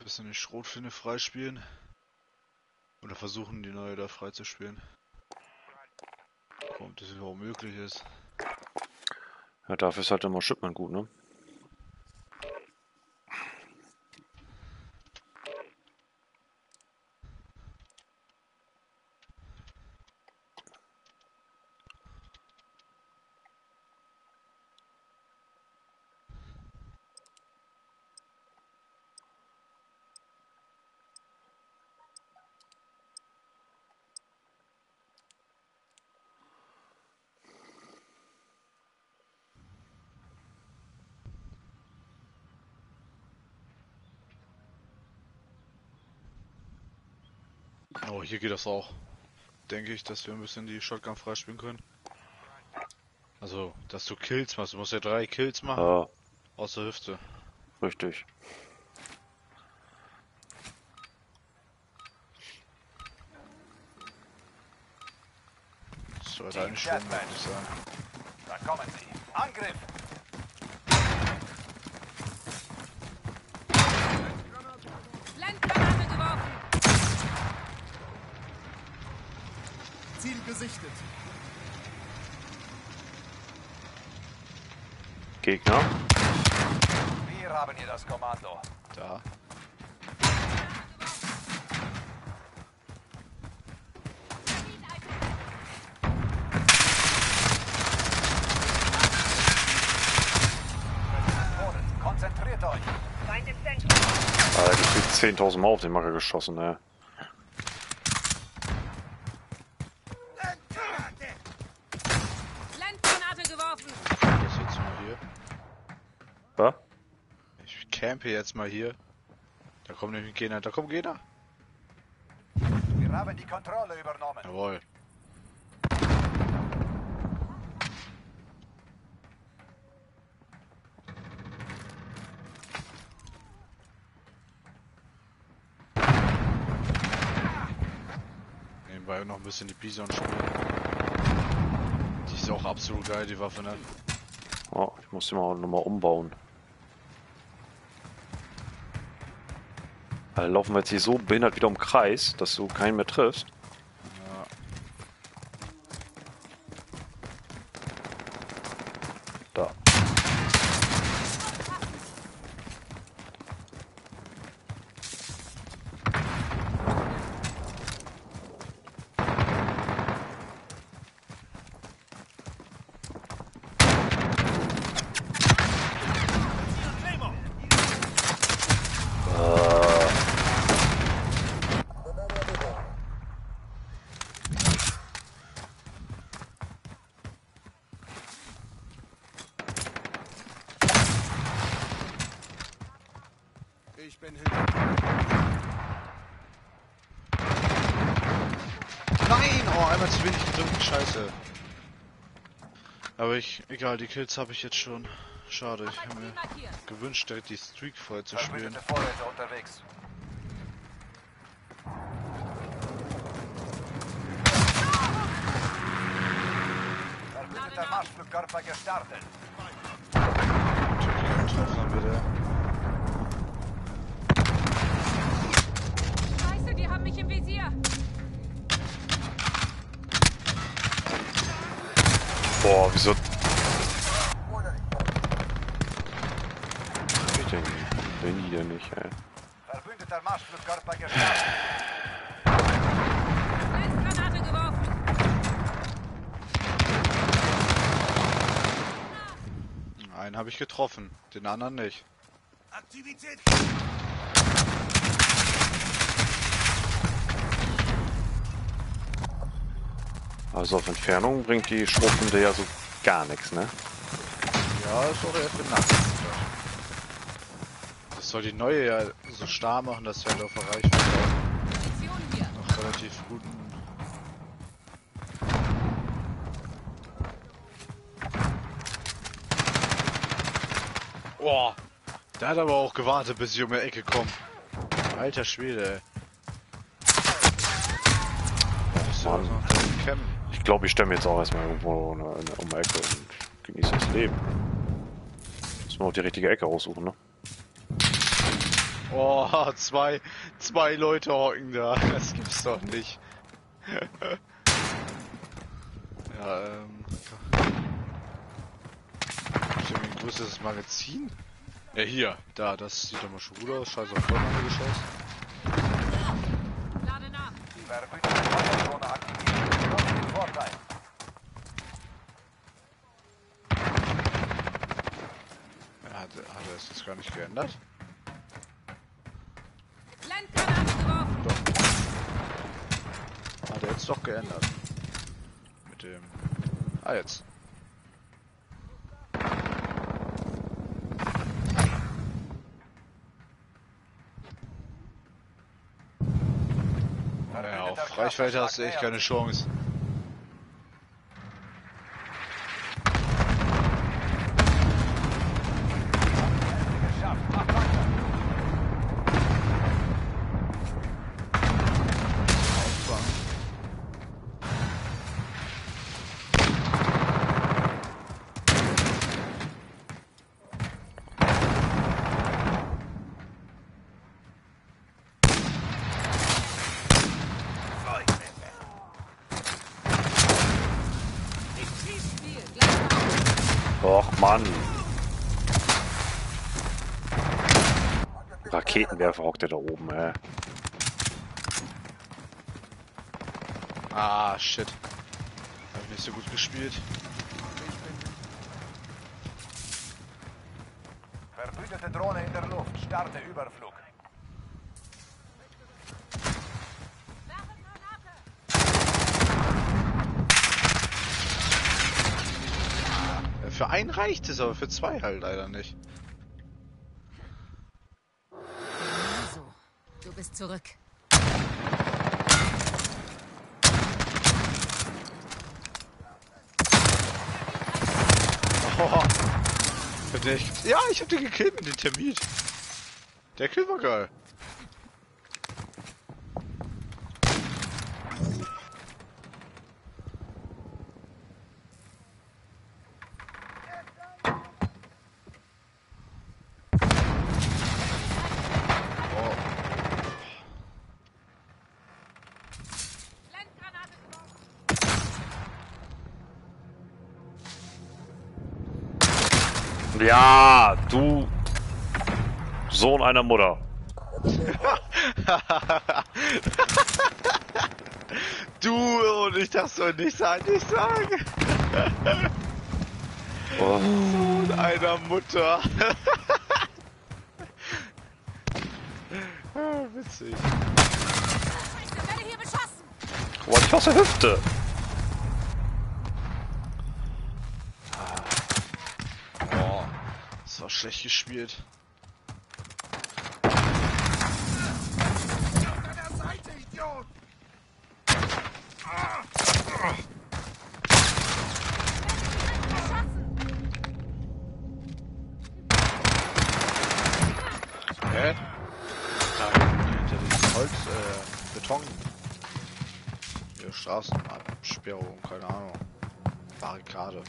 Bisschen die Schrotflinte freispielen. Oder versuchen, die neue da freizuspielen. Ob das überhaupt möglich ist. Ja, dafür ist halt immer Shipment gut, ne? Oh, hier geht das auch. Denke ich, dass wir ein bisschen die Shotgun freispielen können. Also, dass du Kills machst. Du musst ja 3 Kills machen. Ja, Aus der Hüfte. richtig. Das sollte eigentlich schon möglich sein. Da kommen sie. Angriff! Landgranate geworfen! Ziel gesichtet. Gegner. Wir haben hier das Kommando. Da. Konzentriert euch. Feind im Zentrum. Alter, ich krieg 10.000 Mal auf den Macker geschossen, ne? Landgranate geworfen! Das jetzt mal hier. Was? Ich campe jetzt mal hier. Da kommt nämlich ein Gegner. Da kommt ein Gegner. Wir haben die Kontrolle übernommen. Jawohl. Nebenbei noch ein bisschen die Bison spielen. Die ist auch absolut geil, die Waffe, ne? Oh, ich muss die mal nochmal umbauen. Alter, laufen wir jetzt hier so behindert wieder im Kreis, dass du keinen mehr triffst. Ja. Da. Ich bin hinter. Nein! Oh, einmal zu wenig gedrückt. Scheiße. Aber egal, die Kills habe ich jetzt schon. Schade, ich habe mir gewünscht, direkt die Streak voll zu spielen. Verbündete Vorräte unterwegs. Verbündeter Marschflugkörper gestartet. Natürlich getroffen haben wir der. Scheiße, die haben mich im Visier! Boah, wieso? Ich denke, wenn die denn nicht, ey. Verbündeter Marschflugkörper gestartet. Landgranate geworfen! Einen habe ich getroffen, den anderen nicht. Aktivität. Also auf Entfernung bringt die Schrotflinte ja so gar nichts, ne? Ja, ist auch eher für nachts. Das soll die neue ja so starr machen, dass wir halt auf der Reichweite Munition hier! noch relativ guten. Boah, der hat aber auch gewartet, bis ich um die Ecke komme. Alter Schwede, ey. Bist du Mann. noch am Campen? Ich glaube, ich stelle mir jetzt auch erstmal irgendwo um die Ecke und genieße das Leben. Muss man auch die richtige Ecke raussuchen, ne? Oh, zwei Leute hocken da. Das gibt's doch nicht. Ja, ich habe ein größeres Magazin. Ja, hier. Da, das sieht doch mal schon gut aus. Scheiß auf Vollmann-Geschoss. Lade nach. Die verbündete Feuerdrohne aktiviert. Nutzt den Vorteil. Ja, hat er es jetzt gar nicht geändert? Blendgranate geworfen. Hat er jetzt doch geändert. Mit dem... Ah, jetzt. Naja, auf Reichweite hast du echt keine Chance. Geschafft. Mach weiter. Auffangen. Spiel. Gleich auf. Och, Mann. Raketenwerfer hockt der da oben, ey. Ah, shit. Hab ich nicht so gut gespielt. Verbündete Drohne in der Luft. Starte Überflug. Für einen reicht es, aber für zwei halt leider nicht. So, du bist zurück. Oh. Ja, ich hab den gekillt mit dem Termit. Der Kill war geil. Blendgranate geworfen. Ja, du Sohn einer Mutter. Du und ich das soll nicht sagen. Oh. Sohn einer Mutter. Ah, witzig. Ich werde hier beschossen. Oh, ich aus der Hüfte. Oh, das war schlecht gespielt. An der Seite, Idiot! Hä? Da hinter diesem Holz, Beton. Hier Straßenabsperrung, keine Ahnung. Barrikade.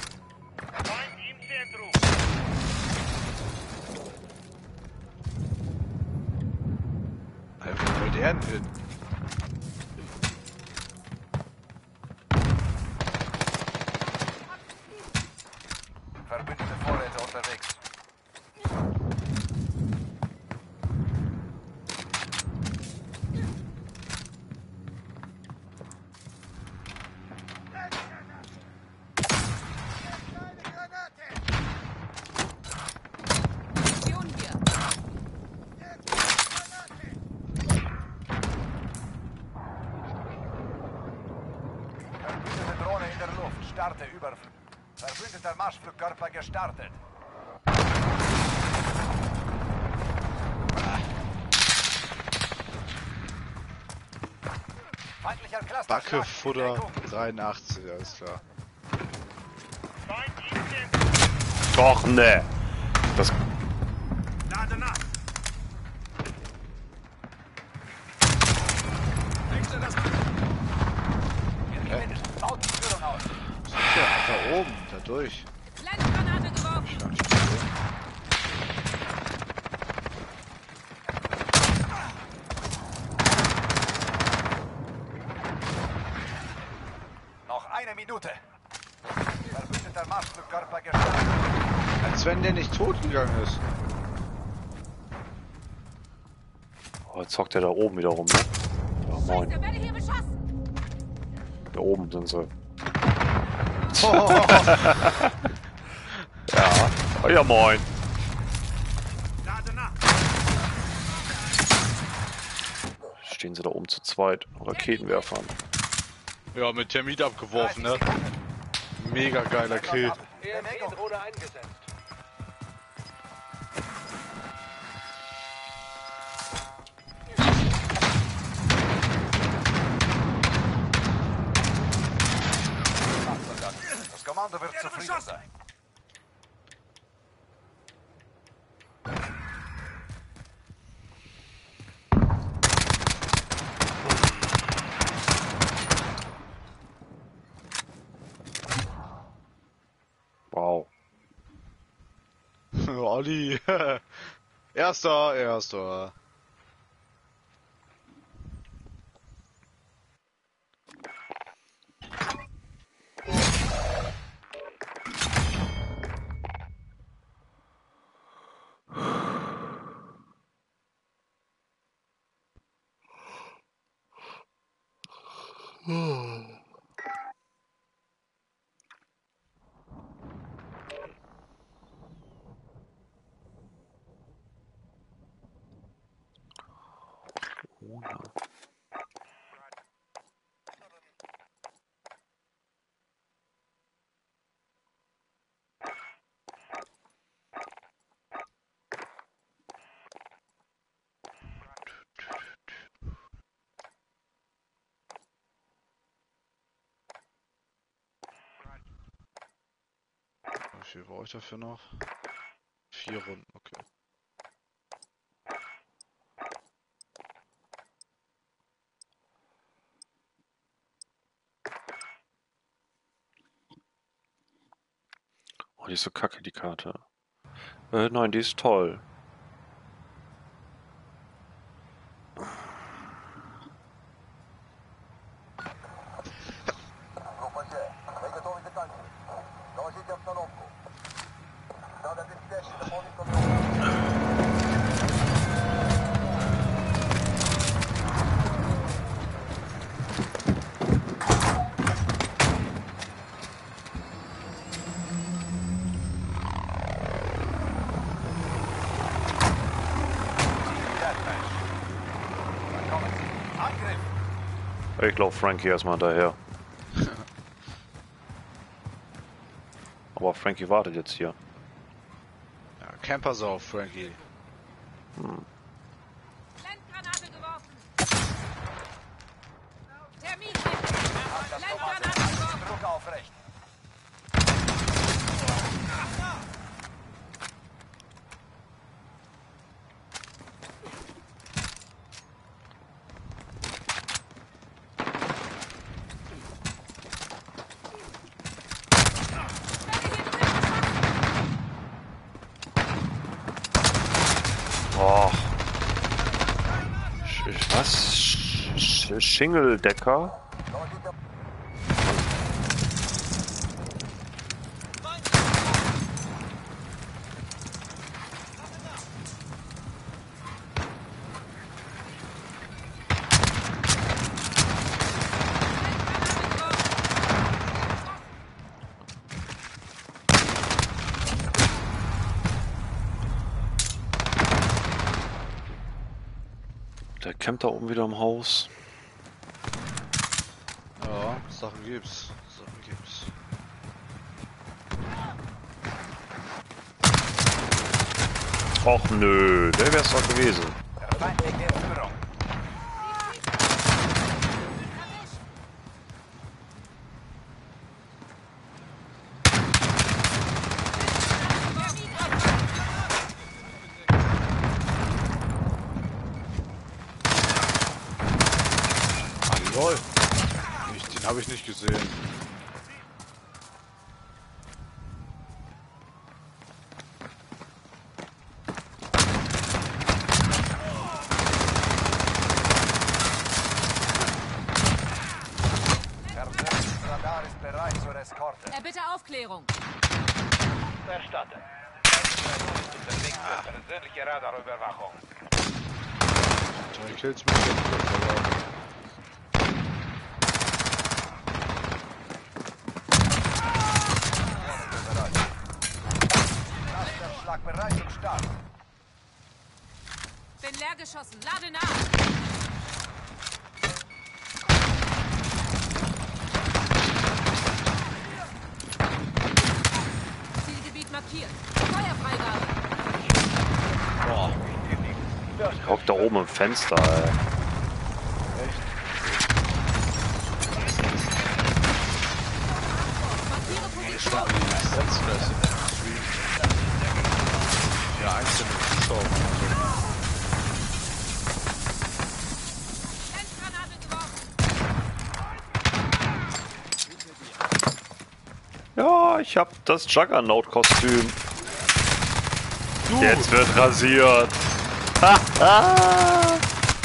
Alter, wo will der denn hin? Verbündete Vorräte unterwegs. Munition hier. Verbündete Drohne in der Luft. Starte Überflug. Verbündeter Marschflugkörper gestartet. Feindlicher Cluster. Backefutter 83, alles klar. Doch, ne. Das Lade nach! Richte das... Baut die Führung aus. Ja, da oben, da durch. Blendgranate geworfen. Gar nicht gesehen. der nicht tot gegangen ist. Oh, jetzt hockt der da oben wieder rum, ne? Ja, moin. Scheiße, werde hier beschossen! Da oben sind sie. Oh, Ja. Oh, ja, moin. Lade nach. Stehen sie da oben zu zweit. Raketenwerfern. ja, mit Termit abgeworfen, ne? Mega geiler Kill. EMP-Drohne eingesetzt. Das Kommando wird zufrieden sein. Wow. Olli. Erster. Wie viel brauche ich dafür noch? 4 Runden, okay. Oh, die ist so kacke, die Karte. Nein, die ist toll. Ich glaube Frankie erstmal hinterher. Aber Frankie wartet jetzt hier. Ja, Campersau, Frankie. Blendgranate geworfen! Termin! Das Blendgranate Kommando geworfen! Druck aufrecht. Oh. Was? Schingeldecker? Der campt da oben wieder im Haus. Ja, Sachen gibt's. Och nö, der wär's doch gewesen. Der Feind liegt in Führung. Lol. Den habe ich nicht gesehen. Radar ist bereit zur Eskorte. Bitte Aufklärung! Verstanden. Persönliche Radarüberwachung. 3 Kills mit dem verloren. Schlag bereit und Start. Bin leer geschossen. Lade nach. Zielgebiet markiert. Feuerfreigabe. Boah. Ich hock da oben im Fenster, ey. Markiere Position. Ja, einzelne Zuschauer. Blendgranate geworfen. Ja, ich hab das Juggernaut-Kostüm. Jetzt wird rasiert. Ha, ha.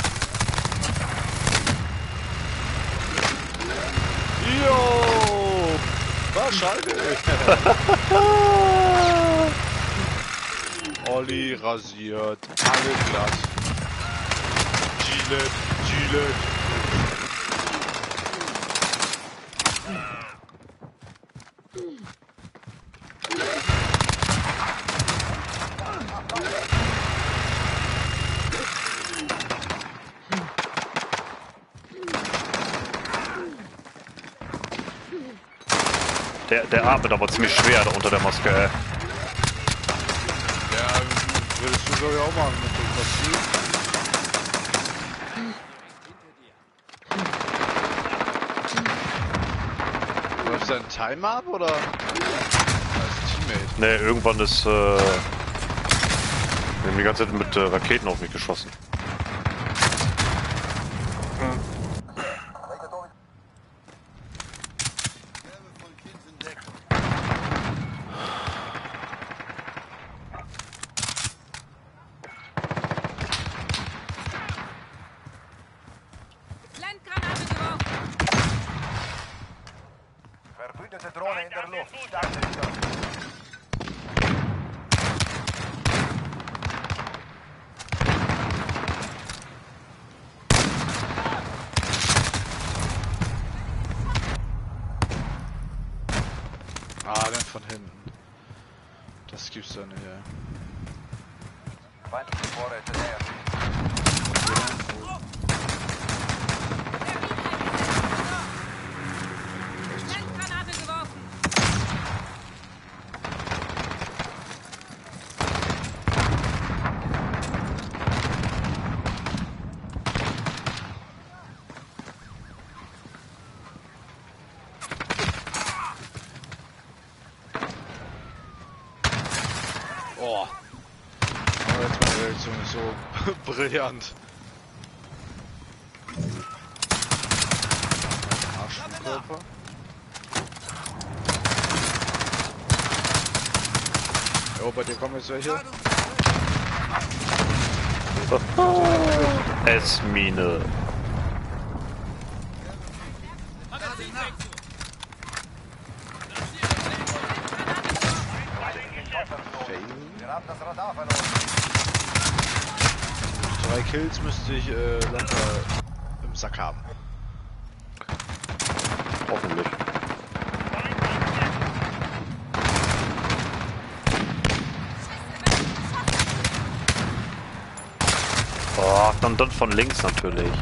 Jo! Wahrscheinlich! Olli rasiert, alle glatt. Gillette, Gillette. Der atmet aber ziemlich schwer da unter der Maske, ey. Ja, würdest du glaube ich auch machen mit dem Kostüm. Läuft sein Timer ab oder? Als Teammate. Ne, irgendwann ist, wir haben die ganze Zeit mit Raketen auf mich geschossen. Blendgranate geworfen. Verbündete Drohne in der Luft. Starte über. Ah, dann von hinten. Das gibt's doch nicht, ey. Feindliche Vorräte näher. Blendgranate geworfen. Oh. Aber jetzt meine Reaktion ist so brillant. Arschkörper. Jo, bei dir kommen jetzt welche. S-Mine. Wir haben das Radar verloren. 3 Kills müsste ich locker im Sack haben. Hoffentlich. Oh, dann von links natürlich.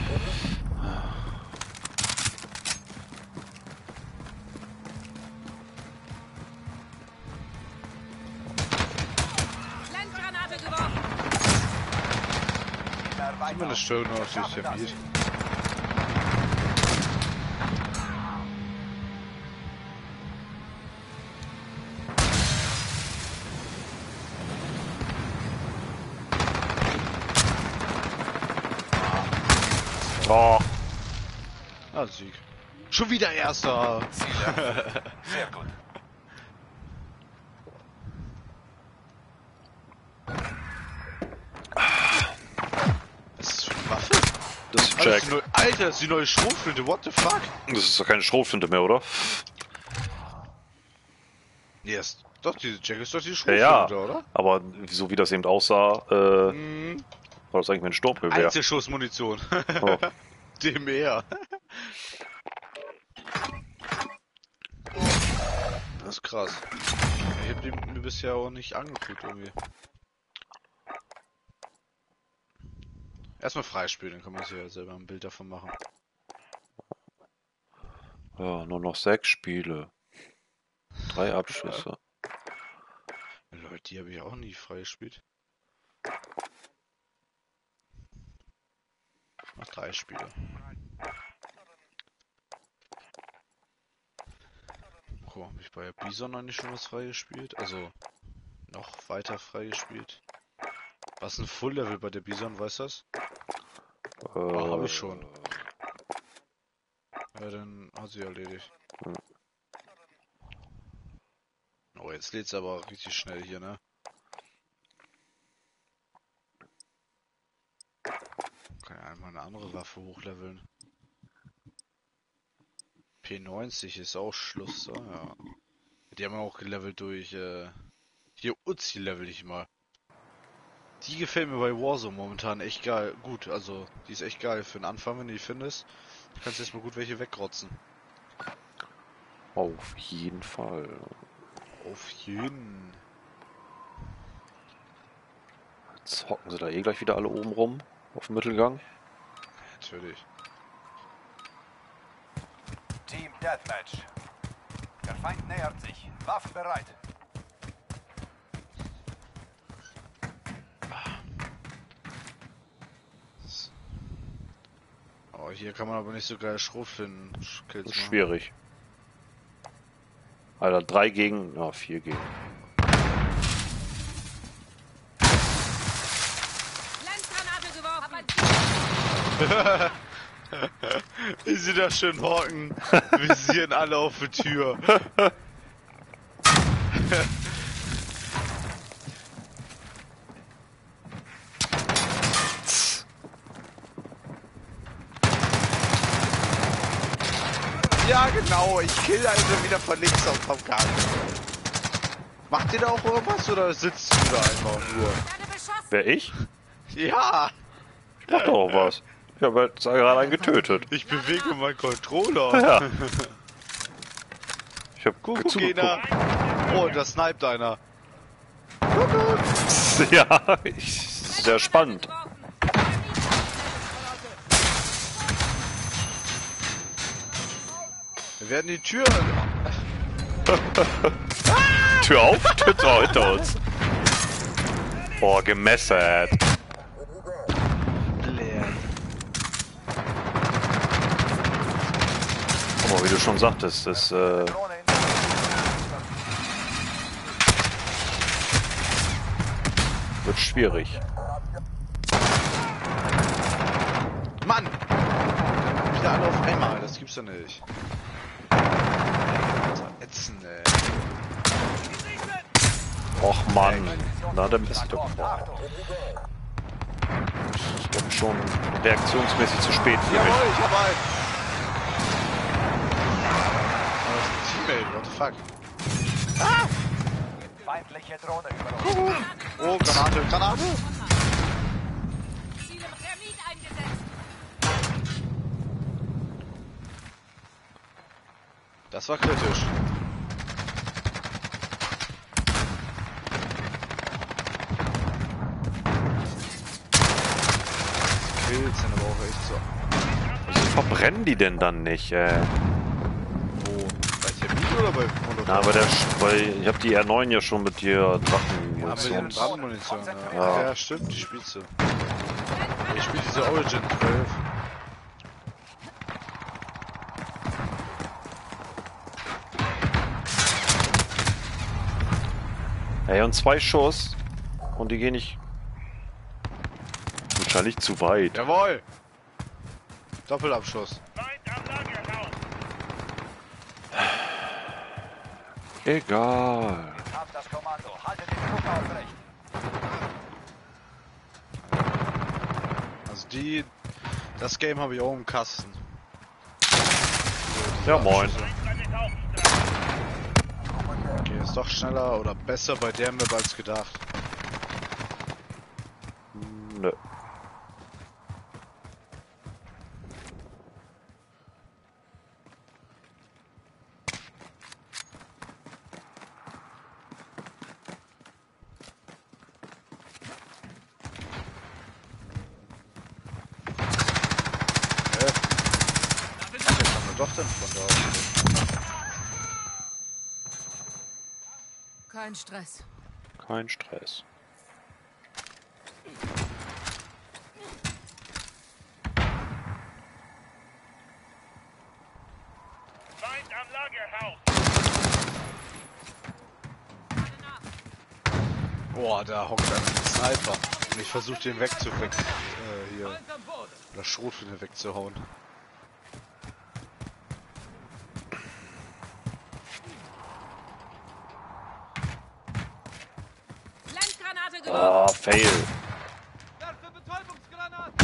Blendgranate geworfen. Zumindest schön aus dieses Gebiet. Oh, Ah, Sieg. Schon wieder Erster! Sehr gut. Was ist das für eine Waffe? das ist Alter, Jack. Alter, das ist die neue Schrotflinte, what the fuck? Das ist doch keine Schrotflinte mehr, oder? Yes. Doch, diese Jack ist doch die Ja, Schrotflinte, oder? aber so wie das eben aussah, war das eigentlich ein Sturmgewehr. Einzelschussmunition. Oh. Dem eher. Das ist krass. Ich hab die mir bisher auch nicht angeguckt irgendwie. Erstmal freispielen, dann kann man sich ja selber ein Bild davon machen. Ja, nur noch 6 Spiele. 3 Abschlüsse. Leute, die habe ich auch nie freigespielt. Noch 3 Spiele. Oh, habe ich bei Bison eigentlich schon was freigespielt? Also, noch weiter freigespielt. Was ist ein Full Level bei der Bison, weißt du das? Habe ich schon. Ja, dann hat sie erledigt. Oh, jetzt lädt's aber richtig schnell hier, ne? Kann ja einmal eine andere Waffe hochleveln. P90 ist auch Schluss, so, ja. Die haben wir auch gelevelt durch, hier Uzi level ich mal. Die gefällt mir bei Warzone momentan echt geil. Gut, also, die ist echt geil für den Anfang, wenn du die findest. Du kannst erstmal gut welche wegrotzen. Auf jeden Fall. Auf jeden. Jetzt hocken sie da eh gleich wieder alle oben rum. Auf dem Mittelgang. Natürlich. Team Deathmatch. Der Feind nähert sich. Waffen bereit. Oh, hier kann man aber nicht so geil Schrotflinten Kills Das ist machen. schwierig. Alter, 3 gegen. Ja, 4 gegen. Blendgranate geworfen. Wie sie da schön hocken, visieren alle auf die Tür. Ja genau, ich kill also wieder von links auf Kopfgang. Macht ihr da auch irgendwas oder sitzt du da einfach nur? Werde beschossen. Wer ich? Ja, Ich mach doch auch was. Ich habe jetzt gerade einen getötet. ich bewege meinen Controller. Ja. Ich hab Guck, zugeguckt. einer. Oh, da sniped einer. Ja, sehr spannend. Wir werden die Tür... Tür auf, Tür drauf hinter uns. Boah, gemessert. leer. Guck mal, wie du schon sagtest, das Drohne in wird schwierig. Mann! Wieder alle auf einmal, das gibt's doch nicht. So ätzend, ey. Och Mann, na dann bist du Achtung, Achtung. schon reaktionsmäßig zu spät für mich. Jawohl, ich hab einen! Oh, das ist ein Teammate, what the fuck? Feindliche Drohne über uns. Oh, Granate, Granate! Ziel im Thermit eingesetzt. Das war kritisch. Kills sind aber auch echt so. Wieso verbrennen die denn dann nicht, Wo? Bei Thermit oder bei Molotov? Na, aber weil ich habe die R9 ja schon mit dir Haben wir Drachenmunition. die Brandmunition, ja. Ja. Ja, stimmt, die spielst du. Ich spiele diese Origin 12. Ey, und 2 Schuss und die gehen nicht. Wahrscheinlich zu weit. Jawohl! Doppelabschuss. Feindanlage raus. Egal. Habt das Kommando. Haltet den Druck aufrecht. Also das Game habe ich auch im Kasten. Ja, moin. Eine Tauchstraße. Okay, ist doch schneller oder besser bei der Map als gedacht. Nö. Was haben wir doch denn von da aus? Kein Stress. Kein Stress. Feind am Lagerhaus. Boah, da hockt ein Sniper. Und ich versuche den hier. Oder Schrotflinte wegzuhauen. Blendgranate geworfen. Ah, fail. Werfe Betäubungsgranate!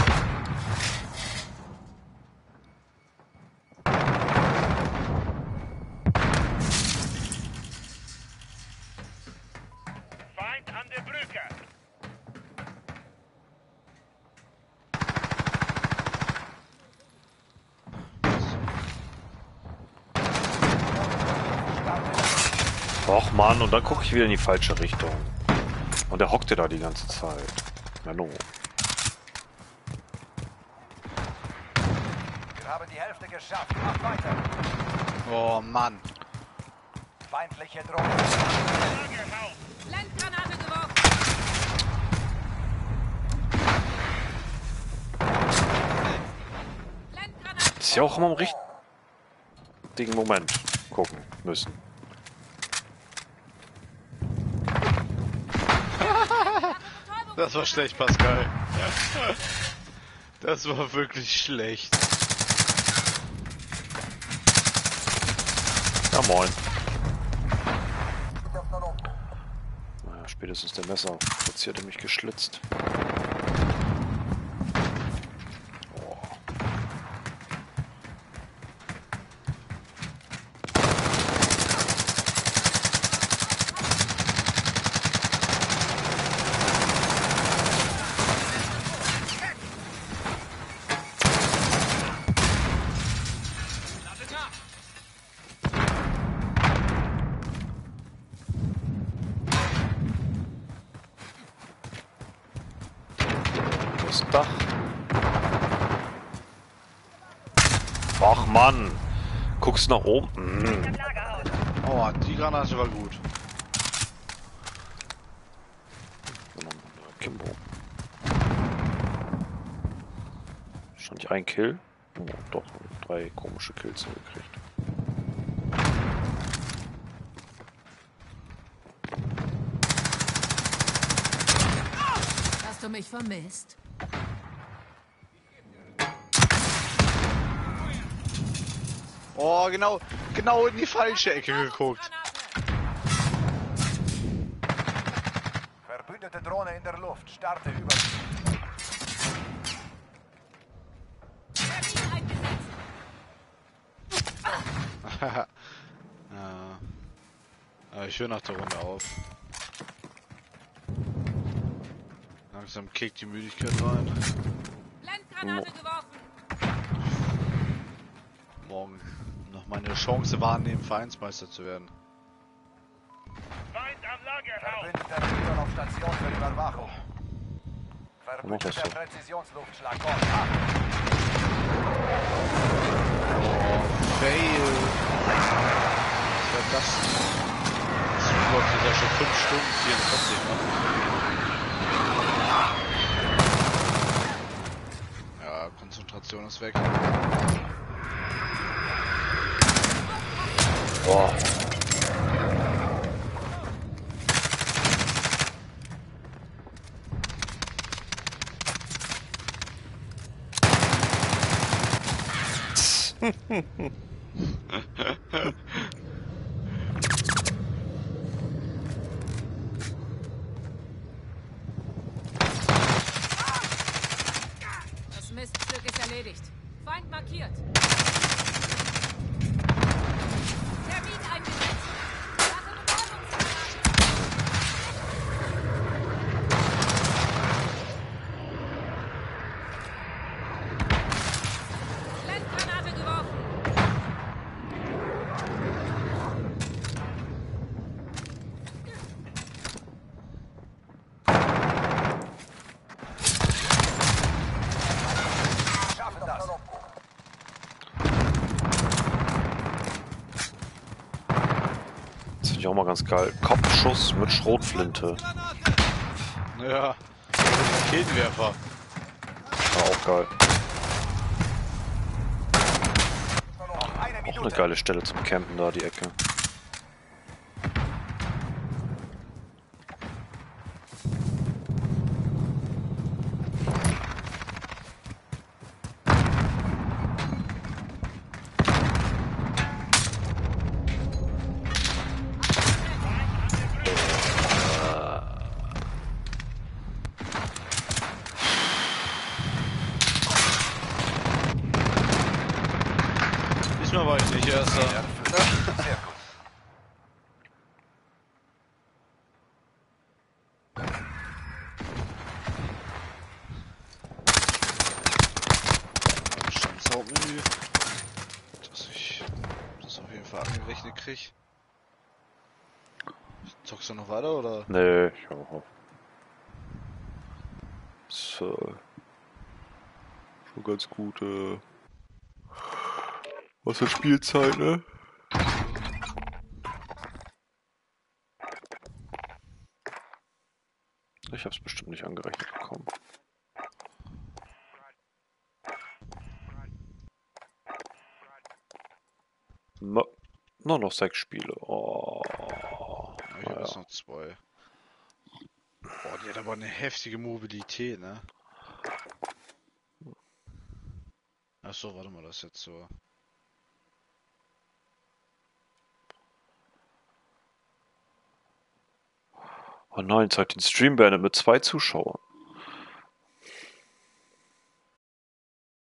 Feind an der Brücke. Och Mann, und dann gucke ich wieder in die falsche Richtung. Und der hockte da die ganze Zeit. Menno. Wir haben die Hälfte geschafft. Mach weiter. Oh Mann. Feindliche Drohne. Lagerhaus. Blendgranate geworfen. Blendgranate. Ist ja auch immer im richtigen Moment gucken müssen. Das war schlecht, Pascal. Das war wirklich schlecht. Ja moin. Naja, spätestens der Messer. Jetzt hier hat er mich geschlitzt. Oh. Das Dach. Ach Mann. Guckst nach oben. Hm. Oh, die Granate war gut. Kimbo. Schon nicht ein Kill? Oh, doch, 3 komische Kills gekriegt. Hast du mich vermisst? Oh, genau in die falsche Ecke geguckt. Verbündete Drohne in der Luft. Starte über. Termin eingesetzt. Ja. Aber ich höre nach der Runde auf. Langsam kickt die Müdigkeit rein. Blendgranate geworfen. Morgen noch meine Chance wahrnehmen, Vereinsmeister zu werden. Feind am Lagerhaus. Verbündeter Flieger auf Station für Überwachung. Mach das Verbündeter so. Präzisionsluftschlag. Ort. Fail. Was war das denn? Das läuft jetzt ja schon 5 Stunden 44, ne? Ja, Konzentration ist weg. Boah. Das Miststück ist erledigt. Feind markiert. Termin eingesetzt. Waffe Betäubungsgranate. ich auch mal ganz geil. Kopfschuss mit Schrotflinte. Ja. Raketenwerfer. War auch geil. Nur noch eine Auch Minute. eine geile Stelle zum Campen da, die Ecke. Diesmal war ich nicht erster. Sehr gut. Stands Hauptmenü. Dass ich das auf jeden Fall angerechnet krieg. Zockst du noch weiter oder? Nee, ich hab auch. Ist schon ganz gut. Was für Spielzeit, ne? Ich hab's bestimmt nicht angerechnet bekommen. Nur noch 6 Spiele. Oh. Ja, ich habe jetzt noch 2. Boah, die hat aber eine heftige Mobilität, ne? Achso, warte mal, das ist jetzt so. Oh nein, jetzt hat den Stream beendet mit 2 Zuschauern.